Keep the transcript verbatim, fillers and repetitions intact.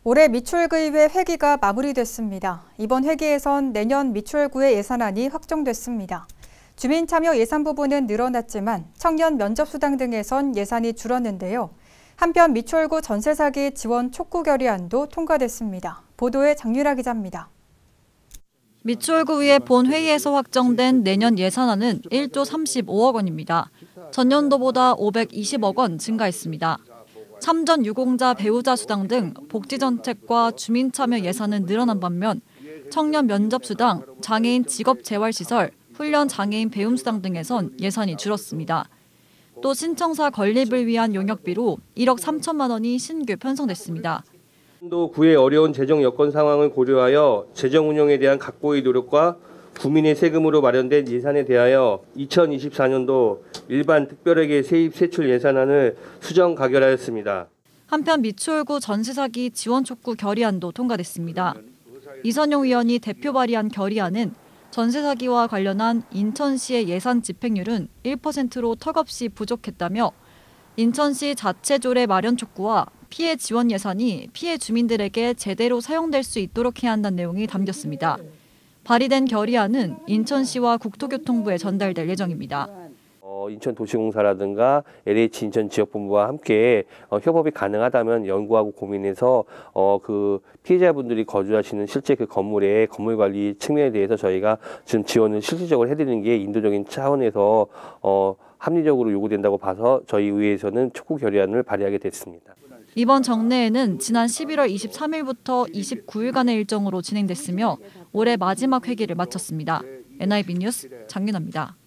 올해 미추홀구의회 회기가 마무리됐습니다. 이번 회기에선 내년 미추홀구의 예산안이 확정됐습니다. 주민참여 예산 부분은 늘어났지만 청년 면접수당 등에선 예산이 줄었는데요. 한편 미추홀구 전세 사기 지원 촉구 결의안도 통과됐습니다. 보도에 장유라 기자입니다. 미추홀구의회 본회의에서 확정된 내년 예산안은 일조 삼십오억 원입니다. 전년도보다 오백이십억 원 증가했습니다. 참전 유공자 배우자 수당 등 복지정책과 주민참여 예산은 늘어난 반면 청년 면접수당, 장애인 직업재활시설, 훈련 장애인 배움수당 등에선 예산이 줄었습니다. 또 신청사 건립을 위한 용역비로 일억 삼천만 원이 신규 편성됐습니다. 또 구의 어려운 재정 여건 상황을 고려하여 재정 운영에 대한 각고의 노력과 국민의 세금으로 마련된 예산에 대하여 이천이십사년도 일반 특별회계 세입 세출 예산안을 수정 가결하였습니다. 한편 미추홀구 전세 사기 지원 촉구 결의안도 통과됐습니다. 이선용 의원이 대표 발의한 결의안은 전세 사기와 관련한 인천시의 예산 집행률은 일 퍼센트로 턱없이 부족했다며 인천시 자체 조례 마련 촉구와 피해 지원 예산이 피해 주민들에게 제대로 사용될 수 있도록 해야 한다는 내용이 담겼습니다. 발의된 결의안은 인천시와 국토교통부에 전달될 예정입니다. 어, 인천도시공사라든가 엘에이치 인천지역본부와 함께 어, 협업이 가능하다면 연구하고 고민해서 어, 그 피해자분들이 거주하시는 실제 그 건물의 건물관리 측면에 대해서 저희가 지금 지원을 실질적으로 해드리는 게 인도적인 차원에서 어, 합리적으로 요구된다고 봐서 저희 의회에서는 촉구 결의안을 발의하게 됐습니다. 이번 정례회는 지난 십일월 이십삼일부터 이십구일간의 일정으로 진행됐으며 올해 마지막 회기를 마쳤습니다. 엔아이비 뉴스 장윤아입니다.